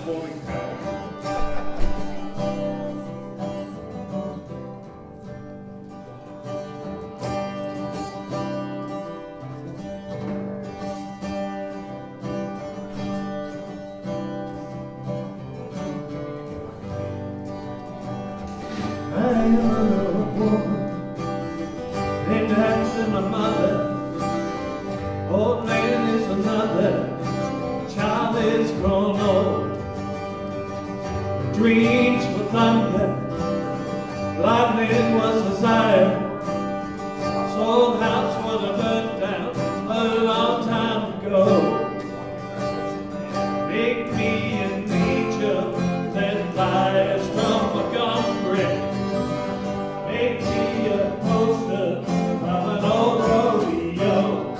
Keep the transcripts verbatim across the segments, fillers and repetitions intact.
before we go. I am a little woman named after my mother. Old man is another, child is grown old. Dreams were thunder, lightning was desire. Soul house was a burnt down a long time ago. Make me a nature that flies from Montgomery. Make me a poster of an old rodeo.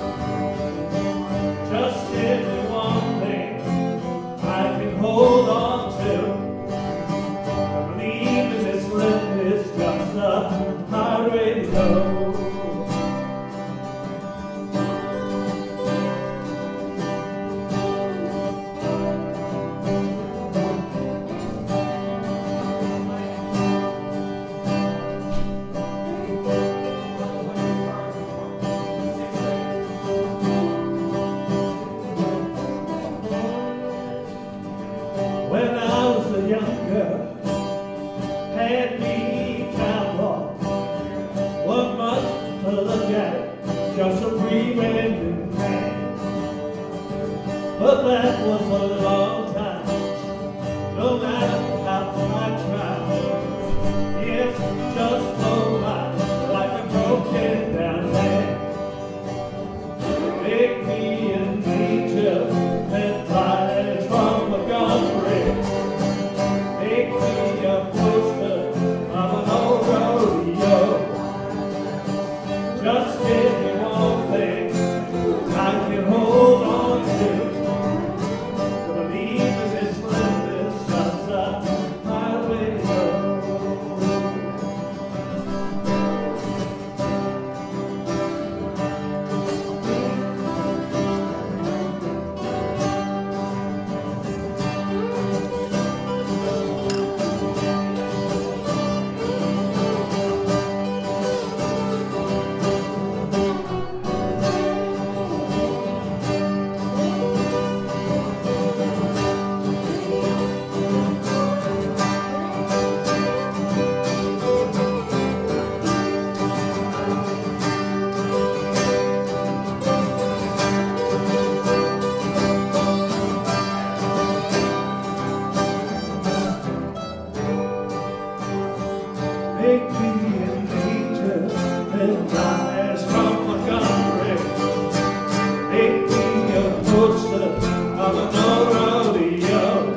Just give me one thing I can hold on to. I believe in this life is just a highway road. When I was a young girl, had me cowboy. Wasn't much to look at, just a free-winding man. But that was a long time, no matter how I tried. It's just flow by like a broken down man. Make me an angel that flies from Montgomery. Make me a poster of an old rodeo. Just give me one thing I can hold on to. To believe in this land is just a highway road. Make me an angel that flies from Montgomery. Make me a poster of an old rodeo.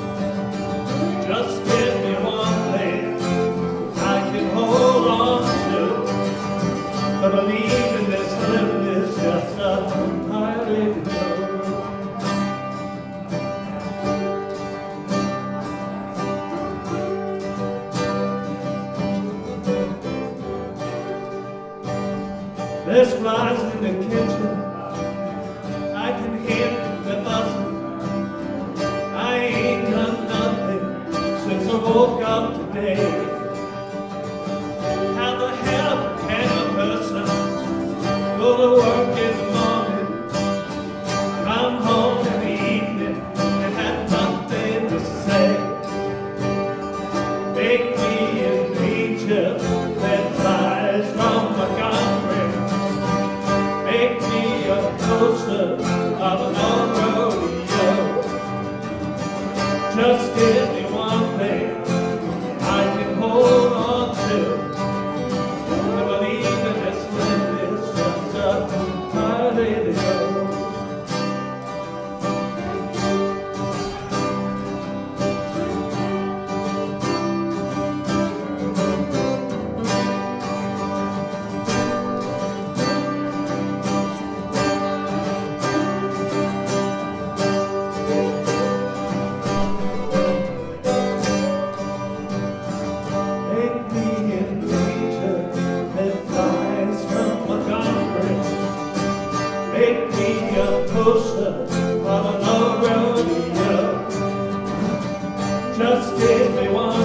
Just give me one thing I can hold on to. But believe in this living is just a highway road. There's flies in the kitchen, I can hear them buzzing. I ain't done nothing since I woke up today. How the hell can a person go to work in the morning, come home in the evening, and have nothing to say? Make me an angel that flies from Montgomery. Make me a poster of an old rodeo. Just give me one thing I can hold Just give me one